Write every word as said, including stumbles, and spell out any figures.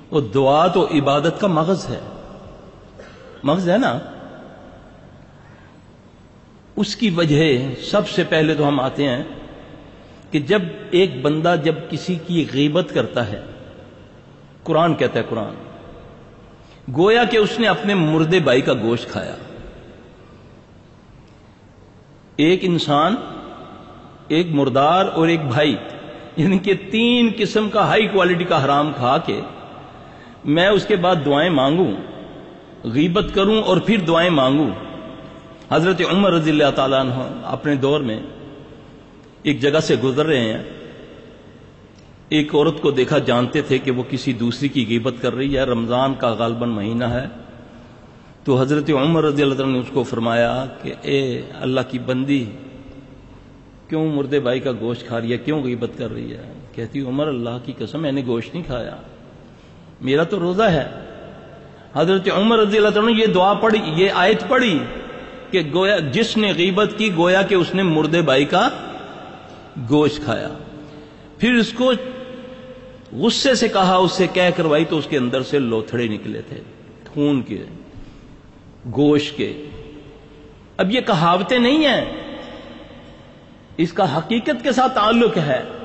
وہ دعا تو عبادت کا مغز ہے، مغز ہے نا۔ اس کی وجہ سب سے پہلے تو ہم آتے ہیں کہ جب ایک بندہ جب کسی کی غیبت کرتا ہے، قرآن کہتا ہے، قرآن گویا کہ اس نے اپنے مردے بھائی کا گوشت کھایا۔ ایک انسان، ایک مردار اور ایک بھائی، یعنی کہ تین قسم کا ہائی کوالٹی کا حرام کھا کے میں اس کے بعد دعائیں مانگوں، غیبت کروں اور پھر دعائیں مانگوں۔ حضرت عمر رضی اللہ تعالیٰ عنہ اپنے دور میں ایک جگہ سے گزر رہے ہیں، ایک عورت کو دیکھا، جانتے تھے کہ وہ کسی دوسری کی غیبت کر رہی ہے، رمضان کا غالباً مہینہ ہے، تو حضرت عمر رضی اللہ عنہ نے اس کو فرمایا کہ اے اللہ کی بندی، کیوں مردے بھائی کا گوشت کھا رہی ہے، کیوں غیبت کر رہی ہے؟ کہتی عمر اللہ کی قسم میں نے گوشت نہیں کھایا، میرا تو روزہ ہے۔ حضرت عمر رضی اللہ عنہ نے یہ دعا پڑھی، یہ آیت پڑھی کہ گویا جس نے غیبت کی گویا کہ اس نے مردے بھائی کا گوشت کھایا۔ پھر اس کو غصے سے کہا، اس سے کہہ کروائی تو اس کے اندر سے لوتھڑے نکلے تھے، خون کے، گوشت کے۔ اب یہ کہاوتیں نہیں ہیں، اس کا حقیقت کے ساتھ تعلق ہے۔